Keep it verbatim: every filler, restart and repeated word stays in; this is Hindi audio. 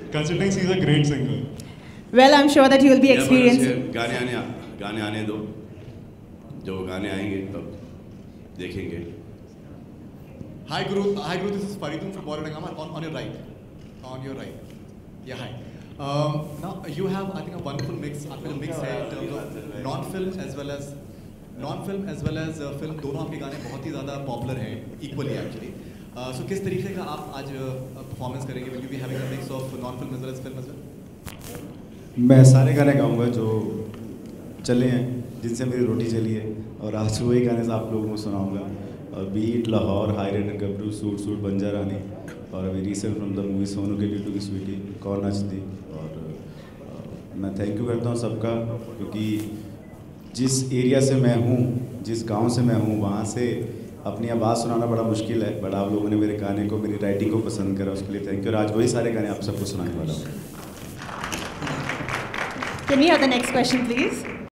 considering she's a great singer. Well, I'm sure that you will be experiencing. गाने आने गाने आने दो, जब गाने आएंगे तब देखेंगे. Hi Guru, hi Guru, this is Faridun from Borodangama. On, on your right, on your right. Yeah, hi. Um, now you have, I think, a wonderful mix. आपका जो mix है in terms of non-film as well as non-film as well as uh, film, दोनों आपके गाने बहुत ही ज़्यादा popular हैं, equally actually. Uh, so किस तरीके का आप आज performance करेंगे? Will you be having a mix of non-film as well as film as well? मैं सारे गाने गाऊंगा जो चले हैं, जिनसे मेरी रोटी चली है, और आज वही गाने से आप लोगों को सुनाऊंगा. और beat, Lahore, high rated and Gabru, suit suit बंजा रानी, और अभी recent from the movie Sonu के ड्यू टू की स्वीटी, कौन नचती. और uh, मैं थैंक यू करता हूँ सबका, क्योंकि जिस एरिया से मैं हूँ, जिस गांव से मैं हूँ, वहाँ से अपनी आवाज़ सुनाना बड़ा मुश्किल है, बट आप लोगों ने मेरे गाने को, मेरी राइटिंग को पसंद करा, उसके लिए थैंक यू. और आज वही सारे गाने आप सबको सुनाने वाला हूँ. Can we have the next question, please?